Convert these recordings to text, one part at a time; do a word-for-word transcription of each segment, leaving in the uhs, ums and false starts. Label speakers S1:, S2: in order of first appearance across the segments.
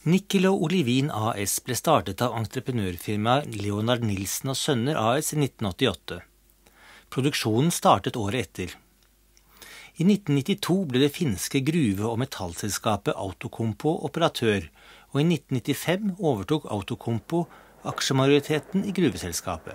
S1: Nickel og Olivin A S ble startet av entreprenørfirmaet Leonard Nilsen og Sønner A S i nitten åttiåtte. Produksjonen startet året etter. I nitten nittito ble det finske gruve- og metallselskapet Outokumpu operatør, og i nitten nittifem overtok Outokumpu aksjemajoriteten i gruveselskapet.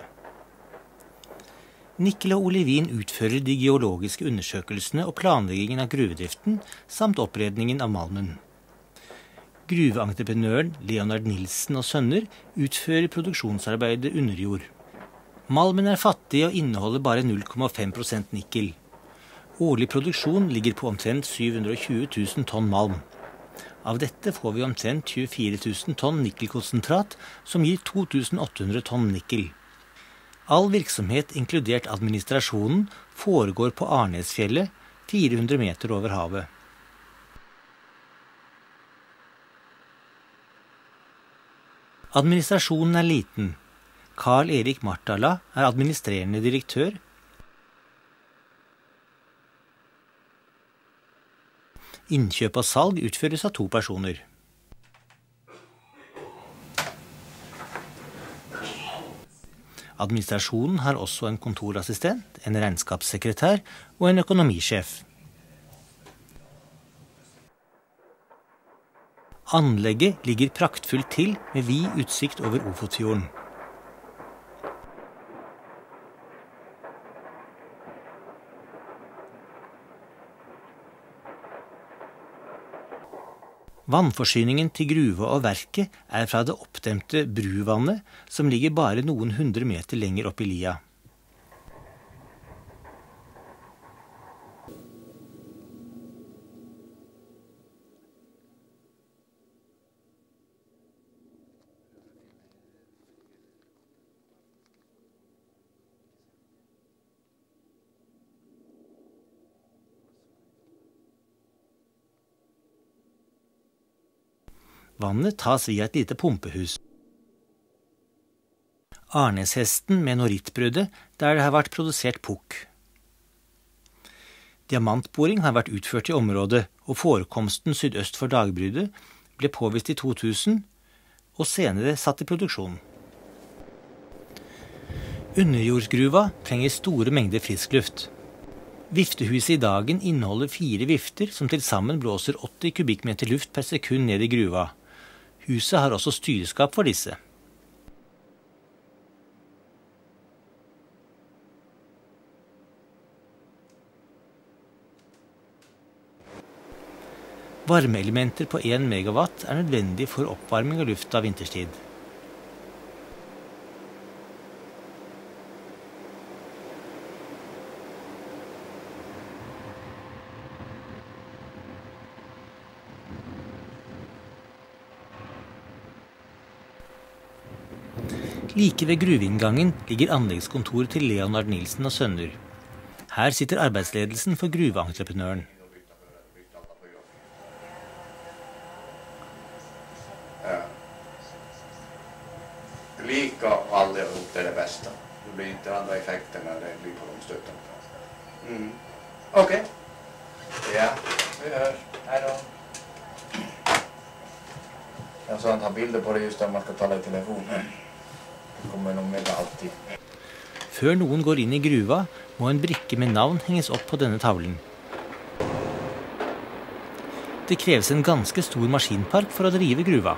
S1: Nickel og Olivin utfører de geologiske undersøkelsene og planleggingen av gruvedriften, samt oppredningen av malmen. Gruveentreprenøren Leonard Nilsen og Sønner utfører produksjonsarbeidet under jord. Malmen er fattig og inneholder bare null komma fem prosent nikkel. Årlig produksjon ligger på omtrent syv hundre og tjue tusen tonn malm. Av dette får vi omtrent tjuefire tusen tonn nikkelkonsentrat, som gir to tusen åtte hundre tonn nikkel. All virksomhet, inkludert administrasjonen, foregår på Arnesfjellet, fire hundre meter over havet. Administrasjonen er liten. Karl Erik Martala er administrerende direktør. Innkjøp og salg utføres av to personer. Administrasjonen har også en kontorassistent, en regnskapssekretær og en økonomisjef. Anlegget ligger praktfullt til med vid utsikt over Ofotfjorden. Vannforsyningen til gruva og verket er fra det oppdemte Bruvannet, som ligger bare noen hundre meter lenger opp i lia. Vannet tas via et lite pumpehus. Arneshesten med norittbrødet, der det har vært produsert pukk. Diamantboring har vært utført i området, og forekomsten sydøst for dagbruddet ble påvist i to tusen, og senere satt i produksjon. Underjordsgruva trenger store mengder frisk luft. Viftehuset i dagen inneholder fire vifter som til sammen blåser åtti kubikkmeter luft per sekund ned i gruva. Huset har også styreskap for disse. Varmeelementer på én megawatt er nødvendig for oppvarming av lufta vinterstid. Like ved gruveinngangen ligger anleggskontoret til Leonard Nilsen og Sønner. Her sitter arbeidsledelsen for gruveentreprenøren.
S2: Ja. Lika allihop är det bästa. Det blir inte andra effekter när det blir på de stöten. Mm. Okej. Okay. Ja, vi hörs. Hej då. Jag sa att han bilder på det just när man ska tala i telefonen.
S1: Før noen går inn i gruva, må en brikke med navn henges opp på denne tavlen. Det kreves en ganske stor maskinpark for å drive gruva.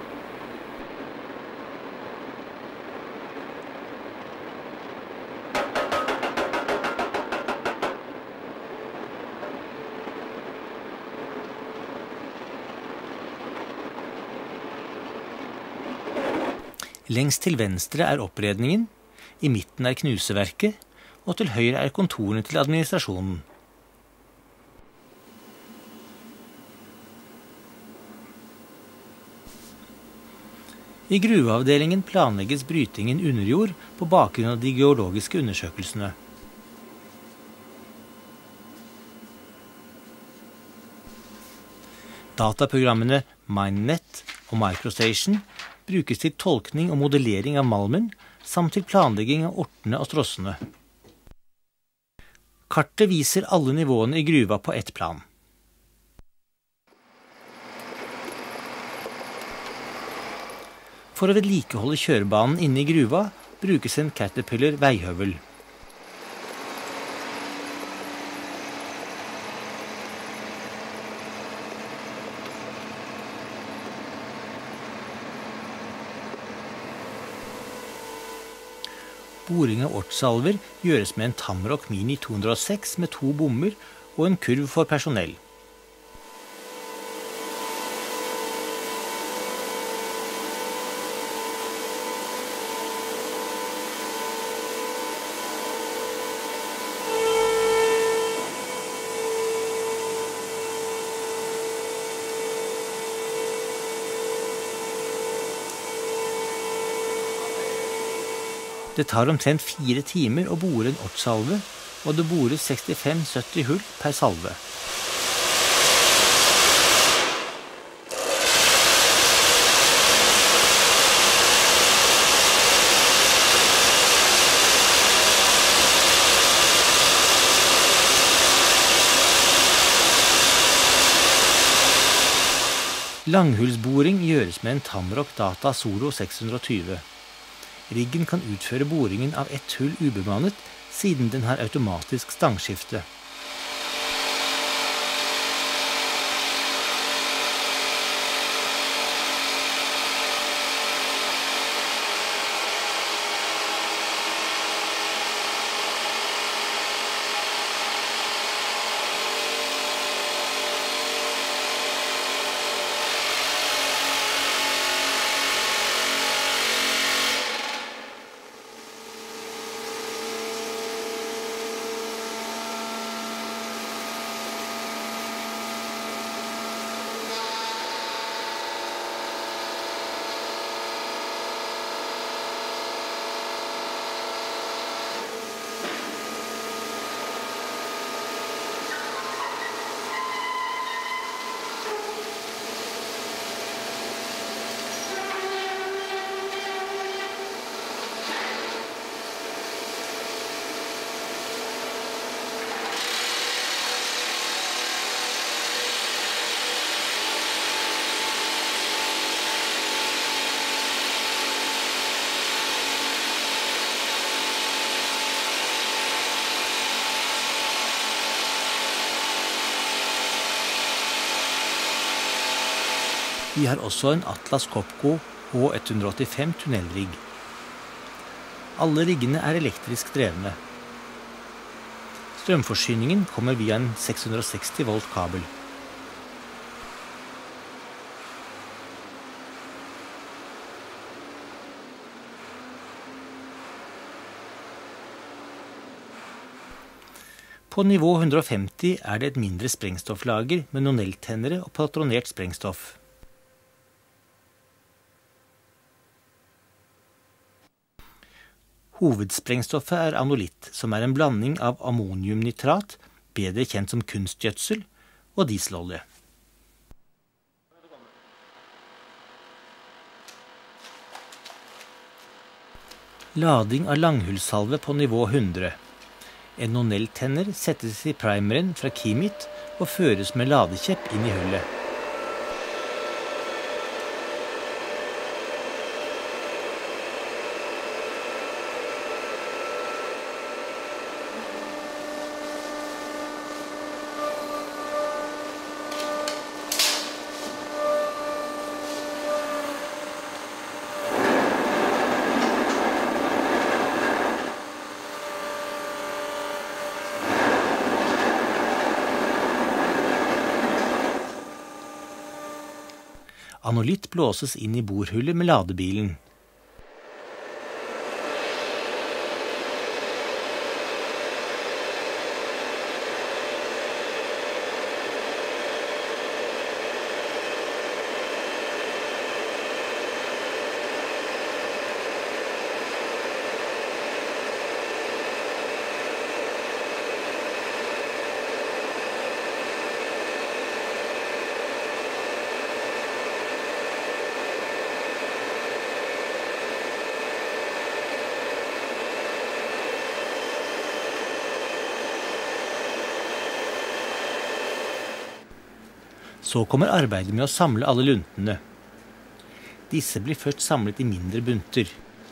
S1: Lengst til venstre er oppredningen, i midten er knuseverket, og til høyre er kontorene til administrasjonen. I gruveavdelingen planlegges brytingen under jord på bakgrunn av de geologiske undersøkelsene. Dataprogrammene MineNet og MicroStation brukes til tolkning og modellering av malmen, samt til planlegging av ortene og strossene. Kartet viser alle nivåene i gruva på ett plan. For å vedlikeholde kjørebanen inne i gruva brukes en Caterpillar veihøvel. Boring av ortsalver gjøres med en Tamrock Mini to hundre og seks med to bommer og en kurv for personell. Det tar omtrent fire timer å bore en ortsalve, og det bores sekstifem til sytti hull per salve. Langhullsboring gjøres med en Tamrock Data Soro seks hundre og tyve. Riggen kan utføre boringen av ett hull ubemannet, siden den har automatisk stangskifte. Vi har også en Atlas Copco H ett hundre og åttifem tunnelrigg. Alle riggene er elektrisk drevne. Strømforsyningen kommer via en seks hundre og seksti volt kabel. På nivå hundre og femti er det et mindre sprengstofflager med nonelltennere og patronert sprengstoff. Hovedsprengstoffet er anolitt, som er en blanding av ammoniumnitrat, bedre kjent som kunstgjødsel, og dieselolje. Lading av langhullsalve på nivå hundre. En nonelltenner settes i primeren fra Kimit og føres med ladekjepp inn i hullet. Anolitt blåses inn i borhullet med ladebilen. Så kommer arbeidet med å samle alle luntene. Disse blir først samlet i mindre bunter.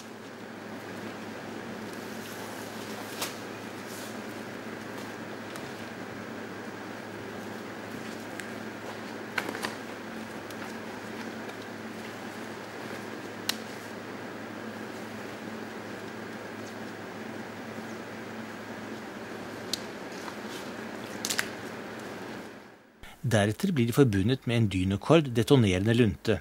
S1: Deretter blir de forbundet med en dynokord detonerende lunte.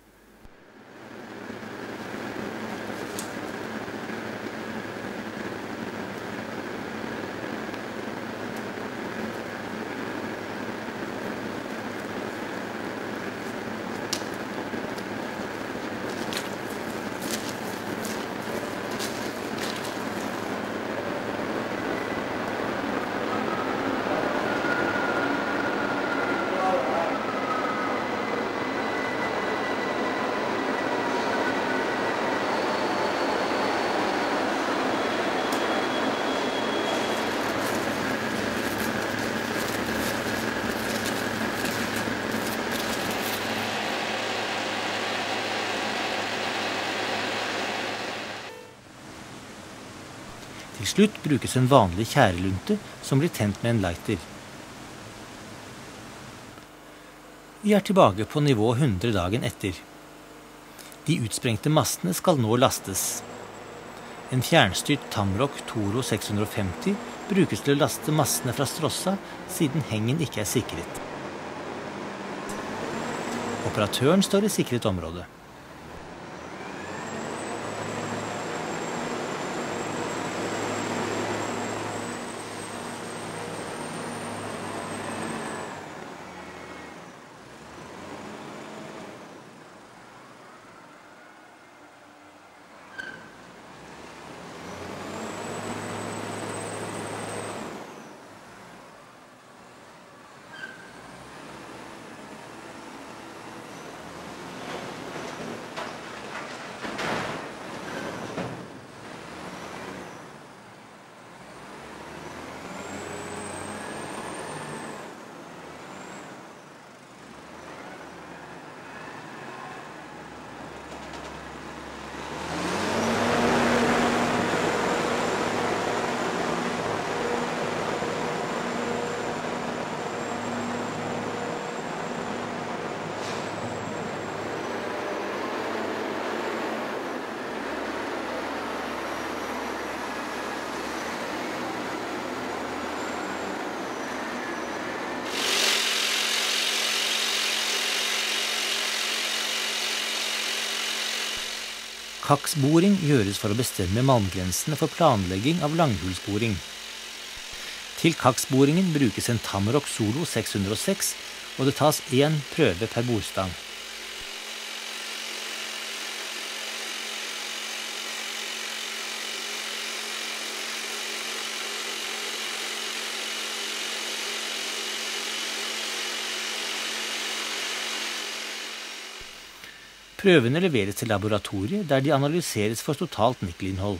S1: Til slutt brukes en vanlig tjærelunte som blir tent med en lighter. Vi er tilbake på nivå hundre dagen etter. De utsprengte massene skal nå lastes. En fjernstyrt Tamrock Toro seks hundre femti brukes til å laste massene fra Stråssa, siden hengen ikke er sikret. Operatøren står i sikret område. Kaksboring gjøres for å bestemme malmgrensene for planlegging av langhullsboring. Til kaksboringen brukes en Tamrock Solo seks hundre seks, og det tas én prøve per bordstang. Prøvene leveres til laboratoriet, der de analyseres for totalt nikkelinnhold.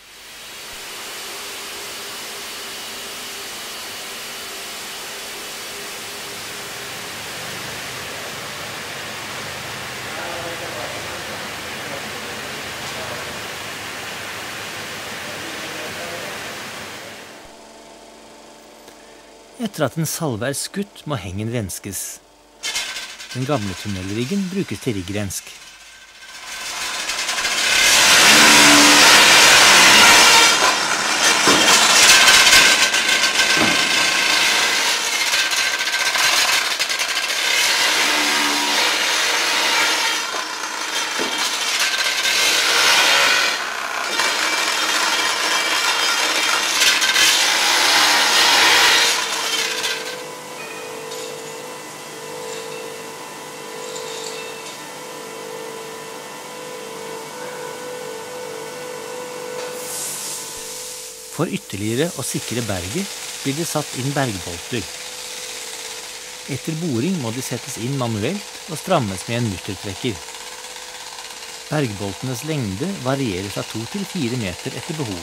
S1: Etter at en salve er skutt, må hengen renskes. Den gamle tunnelriggen brukes til riggrensk. For ytterligere å sikre berget blir det satt inn bergbolter. Etter boring må de settes inn manuelt og strammes med en muttertrekker. Bergboltenes lengde varierer fra to til fire meter etter behov.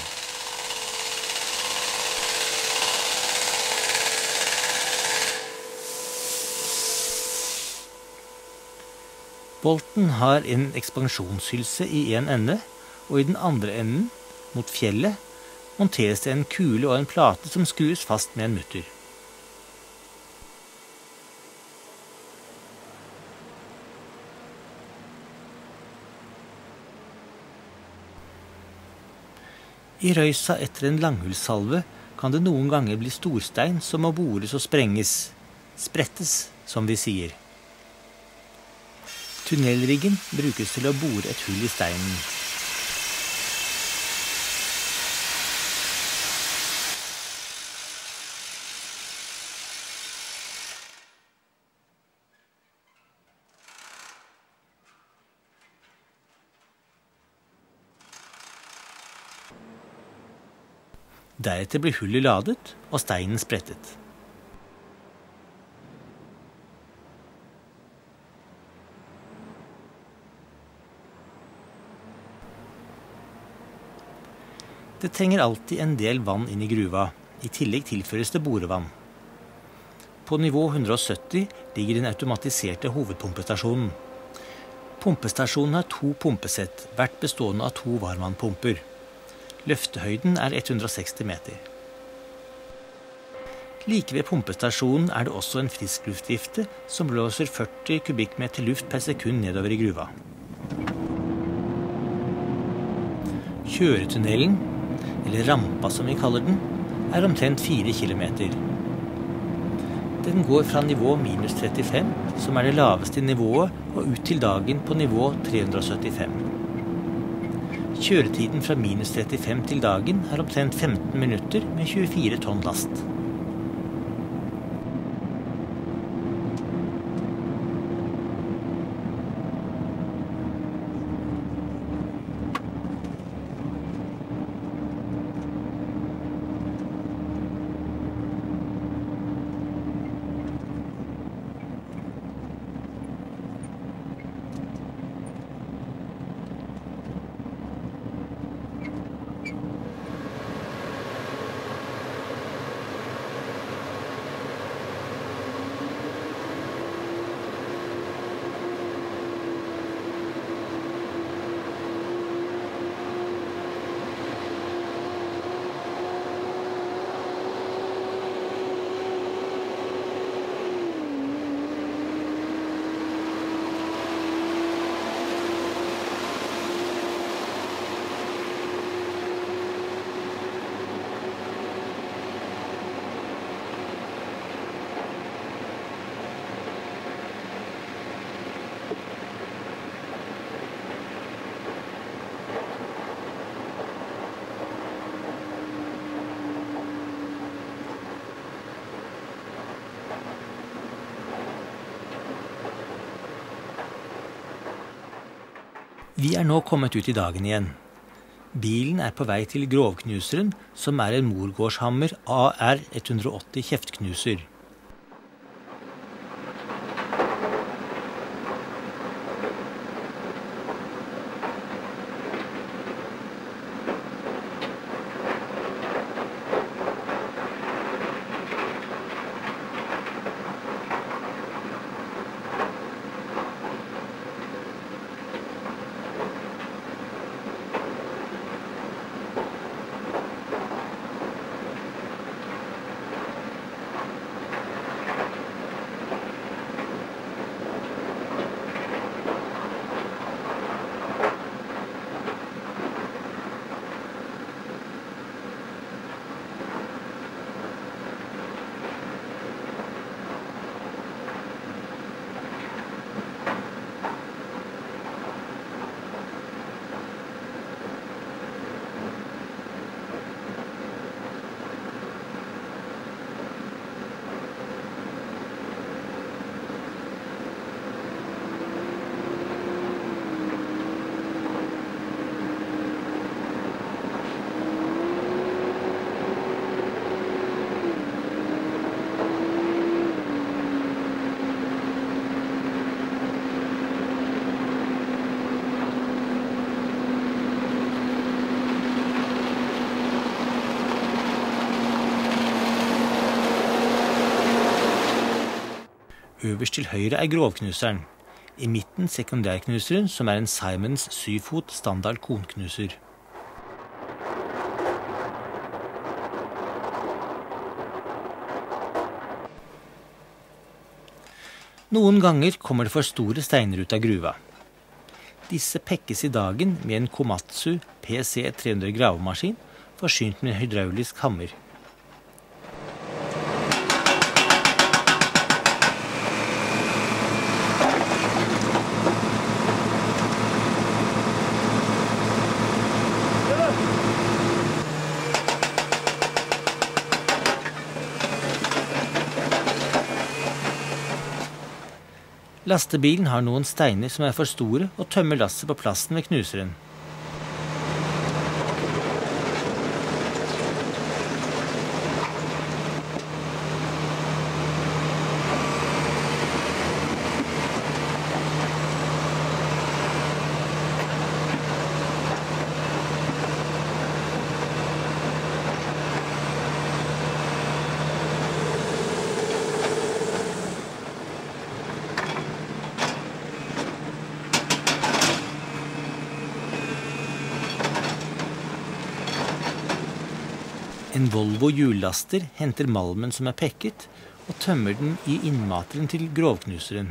S1: Bolten har en ekspansjonshylse i en ende, og i den andre enden, mot fjellet, monteres det en kule og en plate som skrus fast med en mutter. I røysa etter en langhullsalve kan det noen ganger bli storstein som må bores og sprenges, sprettes, som vi sier. Tunnelriggen brukes til å bore et hull i steinen. Deretter blir hullet ladet og steinen sprettet. Det trenger alltid en del vann inn i gruva. I tillegg tilføres det borevann. På nivå hundre og sytti ligger den automatiserte hovedpumpestasjonen. Pumpestasjonen har to pumpesett, hvert bestående av to varmvannpumper. Løftehøyden er hundre og seksti meter. Like ved pumpestasjonen er det også en friskluftgifte som blåser førti kubikkmeter luft per sekund nedover i gruva. Kjøretunnelen, eller rampa som vi kaller den, er omtrent fire kilometer. Den går fra nivå minus trettifem, som er det laveste nivået, og ut til dagen på nivå tre hundre og syttifem. Kjøretiden fra minus trettifem til dagen er omtrent femten minutter med tjuefire tonn last. Vi er nå kommet ut i dagen igjen. Bilen er på vei til grovknuseren, som er en Morgårdshammer A R hundre og åtti kjeftknuser. Øverst til høyre er grovknuseren. I midten sekundærknuseren, som er en Simons syv-fot standard konknuser. Noen ganger kommer det for store steiner ut av gruva. Disse pekkes i dagen med en Komatsu P C tre hundre gravemaskin forsynt med en hydraulisk hammer. Lastebilen har noen steiner som er for store og tømmer lasset på plassen ved knuseren. En Volvo hjullaster henter malmen som er pekket, og tømmer den i innmateren til grovknuseren.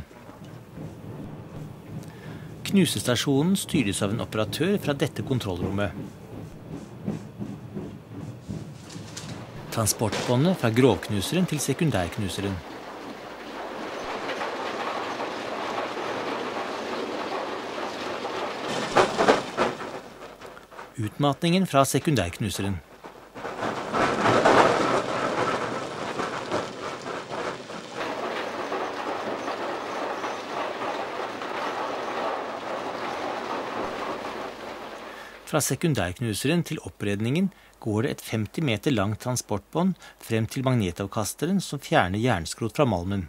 S1: Knusestasjonen styres av en operatør fra dette kontrollrommet. Transportbåndet fra grovknuseren til sekundærknuseren. Utmatningen fra sekundærknuseren. Fra sekundærknuseren til oppredningen går det et femti meter langt transportbånd frem til magnetavkasteren som fjerner jernskrot fra malmen.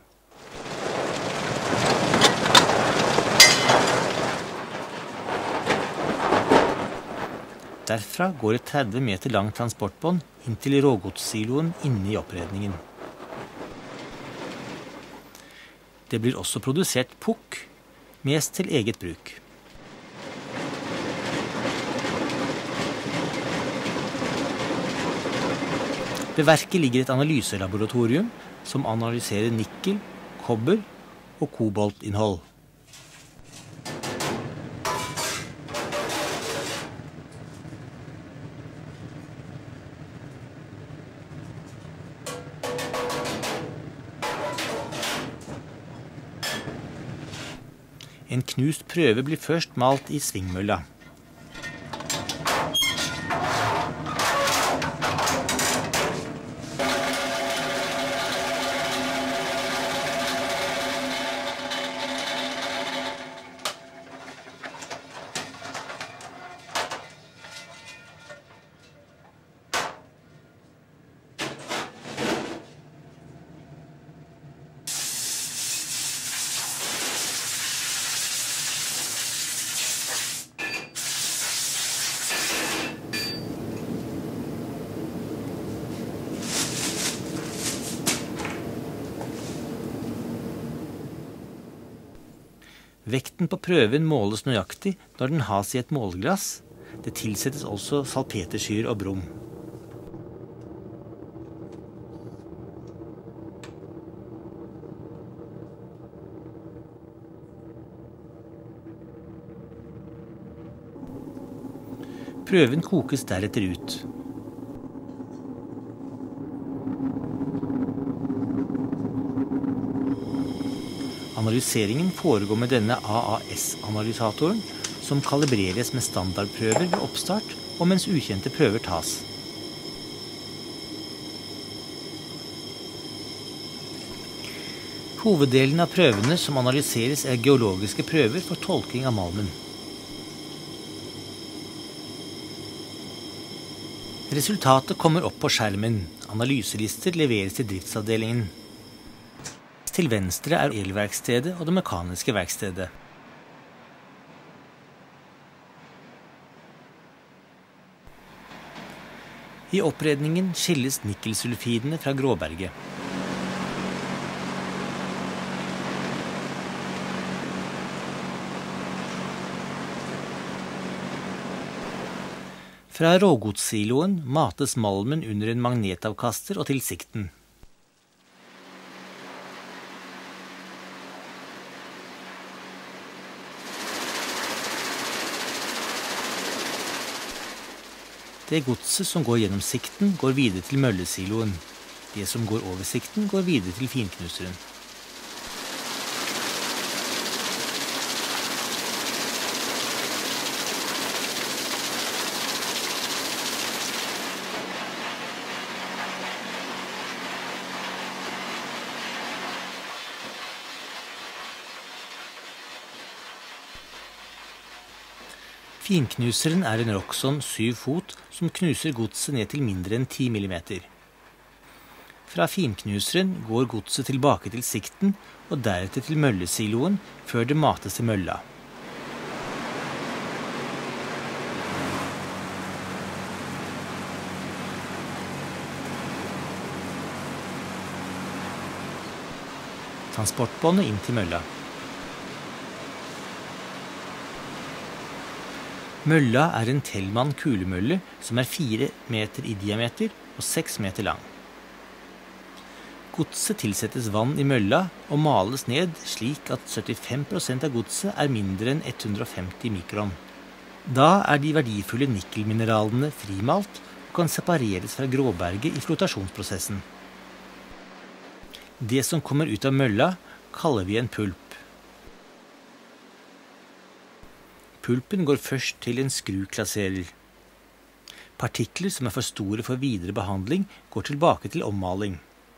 S1: Derfra går et tretti meter langt transportbånd inn til rågodssiloen inne i oppredningen. Det blir også produsert pukk, mest til eget bruk. Ved verket ligger et analyselaboratorium som analyserer nikkel, kobber og koboltinnhold. En knust prøve blir først malt i svingmølla. Vekten på prøven måles nøyaktig når den has i et målglass. Det tilsettes også salpetersyre og brom. Prøven kokes deretter ut. Analyseringen foregår med denne A A S-analysatoren, som kalibreres med standardprøver ved oppstart og mens ukjente prøver tas. Hoveddelen av prøvene som analyseres er geologiske prøver for tolking av malmen. Resultatet kommer opp på skjermen. Analyselister leveres til driftsavdelingen. Til venstre er elverkstedet og det mekaniske verkstedet. I oppredningen skilles nikkelsulfidene fra gråberget. Fra rågodssiloen mates malmen under en magnetavkaster og til sikten. Det godset som går gjennom sikten, går videre til møllesiloen. Det som går over sikten, går videre til finknuseren. Finknuseren er en Roxon syv fot som knuser godset ned til mindre enn ti millimeter. Fra finknuseren går godset tilbake til sikten og deretter til møllesiloen før det mates til mølla. Transportbåndet inn til mølla. Mølla er en Tellmann kulemølle som er fire meter i diameter og seks meter lang. Godset tilsettes vann i mølla og males ned slik at syttifem prosent av godset er mindre enn hundre og femti mikron. Da er de verdifulle nikkelmineralene frimalt og kan separeres fra gråberget i flotasjonsprosessen. Det som kommer ut av mølla kaller vi en pulp. Pulpen går først til en skruklasserer. Partikler som er for store for videre behandling, går tilbake til ommaling.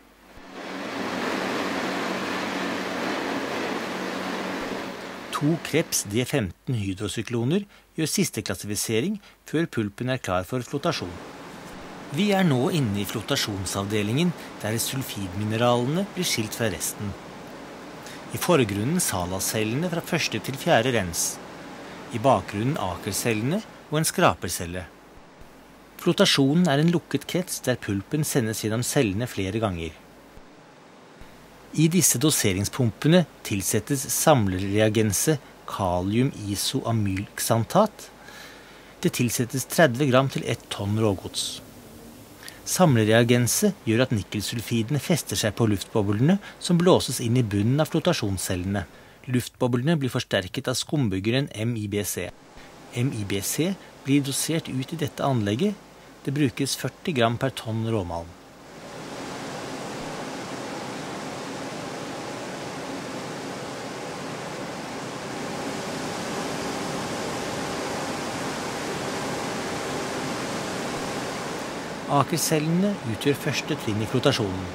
S1: To Krebs D femten hydrosykloner gjør siste klassifisering før pulpen er klar for flotasjon. Vi er nå inne i flotasjonsavdelingen der sulfidmineralene blir skilt fra resten. I forgrunnen salascellene fra første til fjerde rens. I bakgrunnen akercellene og en skrapercelle. Flotasjonen er en lukket krets der pulpen sendes gjennom cellene flere ganger. I disse doseringspumpene tilsettes samlerreagenset kalium-isoamylxantat. Det tilsettes tretti gram til ett tonn rågods. Samlerreagenset gjør at nikkelsulfidene fester seg på luftboblene som blåses inn i bunnen av flotasjonscellene. Luftboblene blir forsterket av skumbyggeren M I B C. M I B C blir dosert ut i dette anlegget. Det brukes førti gram per tonn råmalm. Akercellene utgjør første trinn i flotasjonen.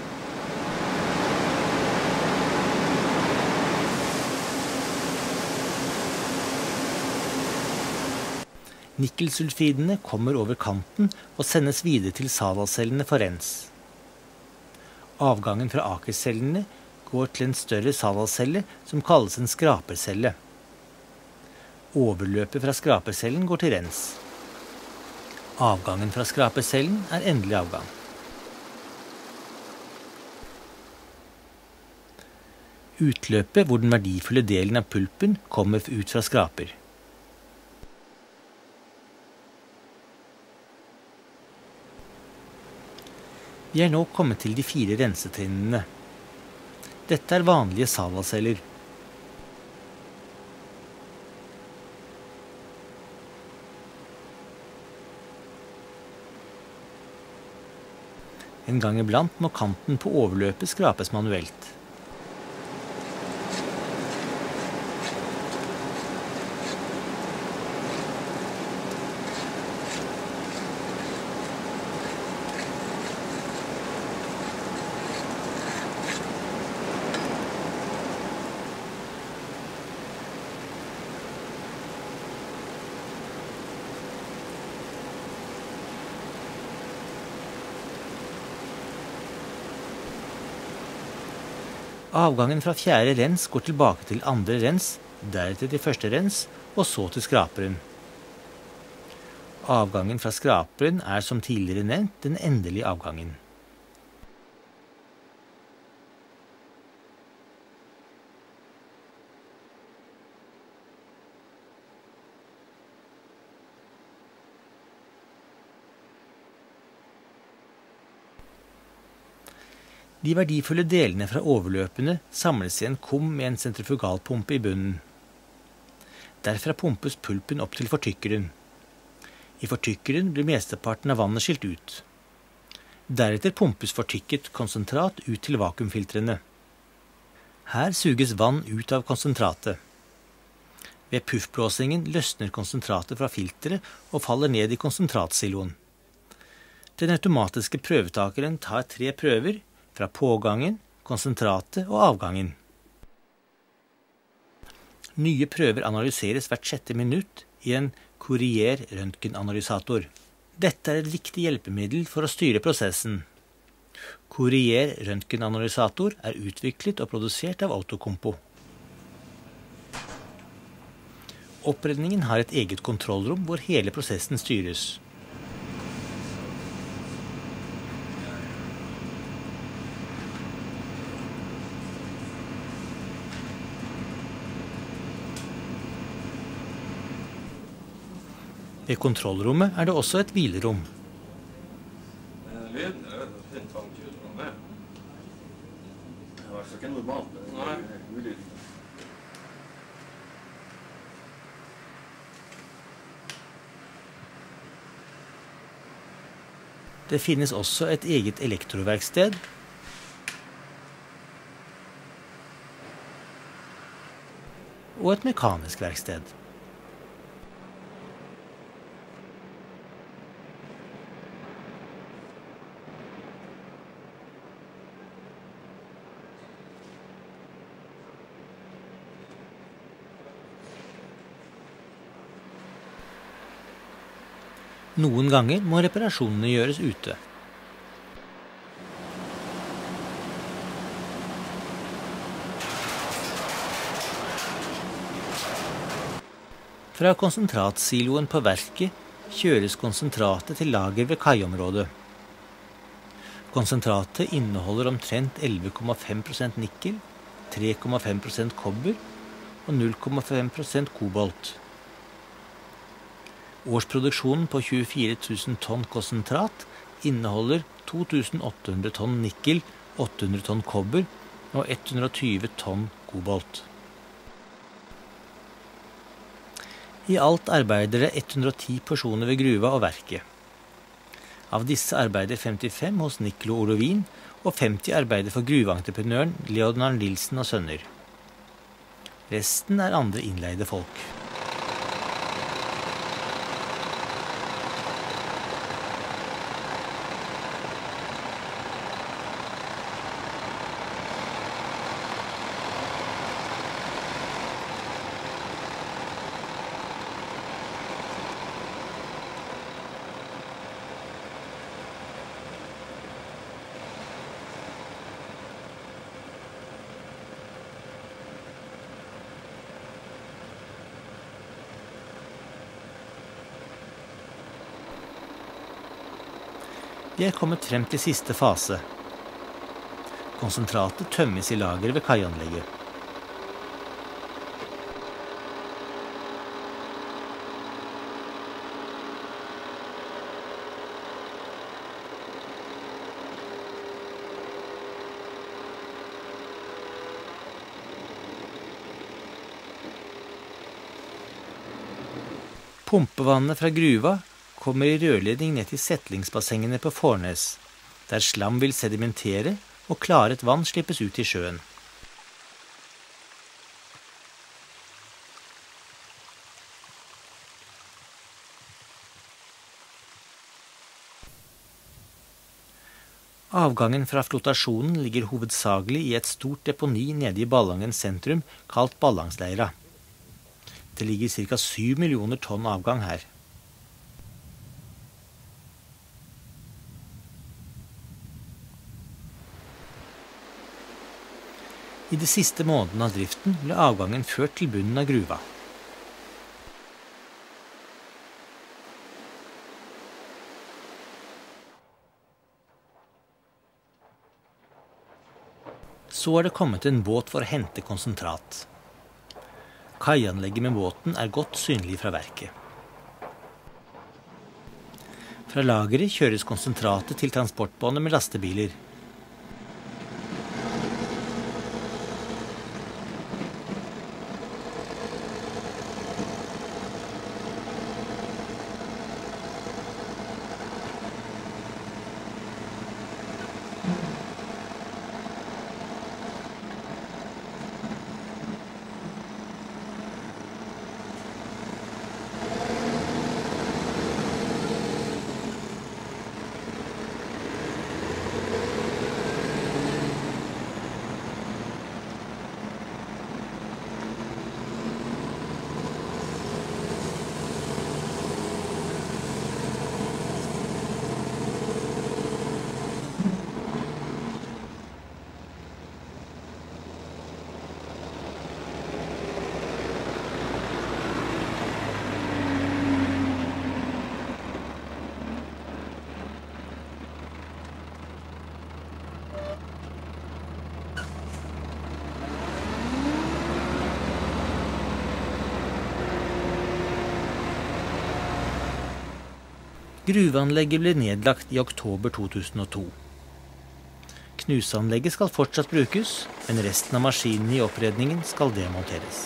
S1: Nikkelsulfidene kommer over kanten og sendes videre til salascellene for rens. Avgangen fra akercellene går til en større salascelle som kalles en skrapercelle. Overløpet fra skrapercellen går til rens. Avgangen fra skrapercellen er endelig avgang. Utløpet hvor den verdifulle delen av pulpen kommer ut fra skraper. Vi er nå kommet til de fire rensetrinnene. Dette er vanlige salasceller. En gang iblant må kanten på overløpet skrapes manuelt. Avgangen fra fjerde rens går tilbake til andre rens, deretter til første rens, og så til skraperen. Avgangen fra skraperen er som tidligere nevnt den endelige avgangen. De verdifulle delene fra overløpene samles i en kum med en sentrifugalpumpe i bunnen. Derfra pumpes pulpen opp til fortykkeren. I fortykkeren blir mesteparten av vannet skilt ut. Deretter pumpes fortykket konsentrat ut til vakuumfiltrene. Her suges vann ut av konsentratet. Ved puffblåsingen løsner konsentratet fra filteret og faller ned i konsentratsiloen. Den automatiske prøvetakeren tar tre prøver fra pågangen, konsentratet og avgangen. Nye prøver analyseres hvert sjette minutt i en Courier-røntgenanalysator. Dette er et viktig hjelpemiddel for å styre prosessen. Courier-røntgenanalysator er utviklet og produsert av Outokumpu. Oppredningen har et eget kontrollrom hvor hele prosessen styres. Ved kontrollrommet er det også et hvilerom.
S3: Lyden er fint tvangtjus fra meg. Det var ikke normalt. Nei. Ulyd.
S1: Det finnes også et eget elektroverksted, og et mekanisk verksted. Noen ganger må reparasjonene gjøres ute. Fra konsentratsiloen på verket kjøres konsentratet til lager ved kaiområdet. Konsentratet inneholder omtrent elleve komma fem prosent nikkel, tre komma fem prosent kobber og null komma fem prosent kobolt. Årsproduksjonen på tjuefire tusen tonn konsentrat inneholder to tusen åtte hundre tonn nikkel, åtte hundre tonn kobber og hundre og tjue tonn kobolt. I alt arbeider det hundre og ti personer ved gruva og verket. Av disse arbeider femtifem hos Niklo Orovin, og femti arbeider for gruveentreprenøren Leonard Nilsen og sønner. Resten er andre innleide folk. Vi er kommet frem til siste fase. Konsentratet tømmes i lager ved kaianlegget. Pumpevannet fra gruva kommer i rørledning ned til settlingsbassengene på Fornes, der slam vil sedimentere og klaret vann slippes ut i sjøen. Avgangen fra flotasjonen ligger hovedsagelig i et stort deponi nede i Ballangens sentrum, kalt Ballangsleira. Det ligger ca. syv millioner tonn avgang her. I de siste månedene av driften ble avgangen ført til bunnen av gruva. Så er det kommet en båt for å hente konsentrat. Kaianlegget med båten er godt synlig fra verket. Fra lageret kjøres konsentratet til transportbåndet med lastebiler. Gruveanlegget ble nedlagt i oktober to tusen og to. Knuseanlegget skal fortsatt brukes, men resten av maskinene i oppredningen skal demonteres.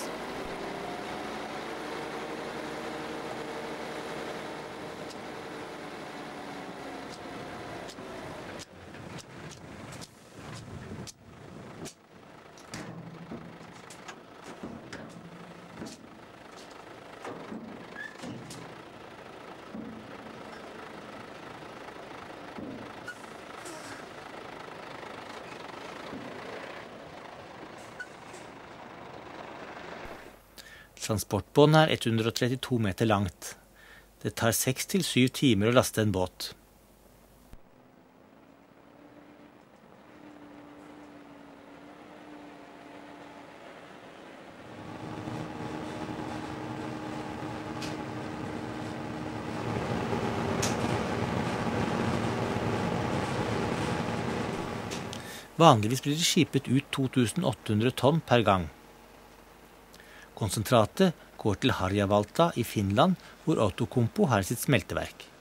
S1: Transportbåndet er ett hundre og trettito meter langt. Det tar seks til syv timer å laste en båt. Vanligvis blir det skipet ut to tusen åtte hundre tonn per gang. Konsentratet går til Harjavalta i Finland, hvor Outokumpu har sitt smelteverk.